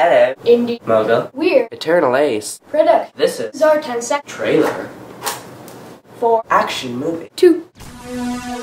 Competitive. Indie. Mogul. Weird. Eternal Ace. Product. This is Zar 10 sec. Trailer. 4. Action movie. 2.